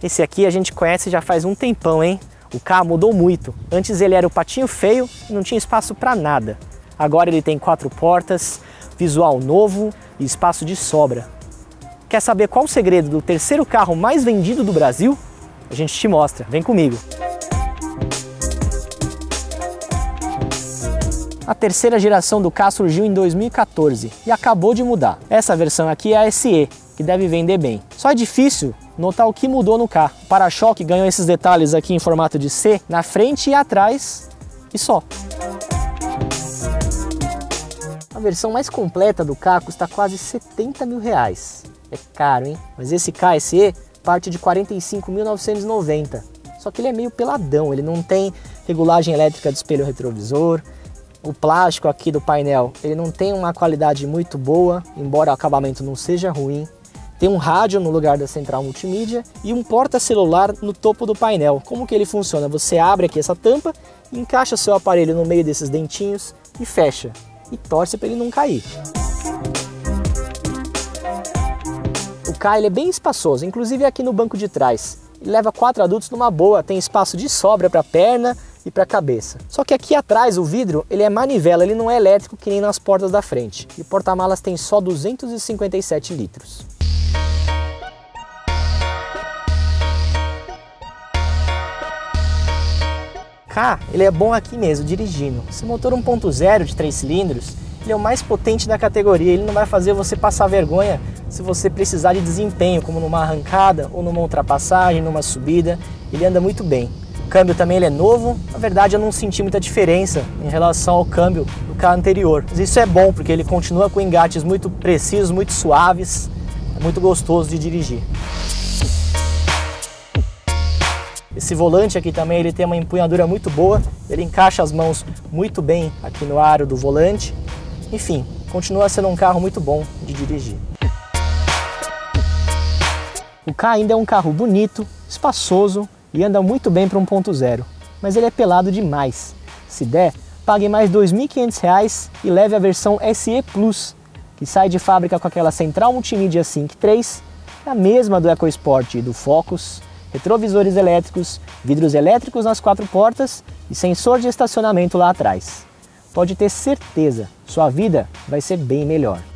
Esse aqui a gente conhece já faz um tempão, hein? O Ka mudou muito. Antes ele era o patinho feio e não tinha espaço para nada. Agora ele tem 4 portas, visual novo e espaço de sobra. Quer saber qual o segredo do terceiro carro mais vendido do Brasil? A gente te mostra, vem comigo. A terceira geração do Ka surgiu em 2014 e acabou de mudar. Essa versão aqui é a SE, que deve vender bem. Só é difícil notar o que mudou no Ka. O para-choque ganhou esses detalhes aqui em formato de C na frente e atrás e só. A versão mais completa do Ka custa quase 70 mil reais. É caro, hein? Mas esse Ka SE parte de 45.990. Só que ele é meio peladão, ele não tem regulagem elétrica de espelho retrovisor. O plástico aqui do painel, ele não tem uma qualidade muito boa, embora o acabamento não seja ruim. Tem um rádio no lugar da central multimídia e um porta-celular no topo do painel. Como que ele funciona? Você abre aqui essa tampa, encaixa seu aparelho no meio desses dentinhos e fecha. E torce para ele não cair. O Ka ele é bem espaçoso, inclusive aqui no banco de trás. Ele leva 4 adultos numa boa, tem espaço de sobra para perna e para a cabeça. Só que aqui atrás o vidro ele é manivela, ele não é elétrico que nem nas portas da frente. E o porta-malas tem só 257 litros. Ka, ele é bom aqui mesmo, dirigindo. Esse motor 1.0 de 3 cilindros, ele é o mais potente da categoria. Ele não vai fazer você passar vergonha se você precisar de desempenho, como numa arrancada ou numa ultrapassagem, numa subida. Ele anda muito bem. O câmbio também ele é novo. Na verdade eu não senti muita diferença em relação ao câmbio do Ka anterior. Mas isso é bom porque ele continua com engates muito precisos, muito suaves. É muito gostoso de dirigir. Esse volante aqui também ele tem uma empunhadura muito boa. Ele encaixa as mãos muito bem aqui no aro do volante. Enfim, continua sendo um carro muito bom de dirigir. O Ka ainda é um carro bonito, espaçoso e anda muito bem para 1.0, mas ele é pelado demais. Se der, pague mais R$ 2.500 e leve a versão SE Plus, que sai de fábrica com aquela central multimídia Sync 3, a mesma do EcoSport e do Focus, retrovisores elétricos, vidros elétricos nas 4 portas e sensor de estacionamento lá atrás. Pode ter certeza, sua vida vai ser bem melhor.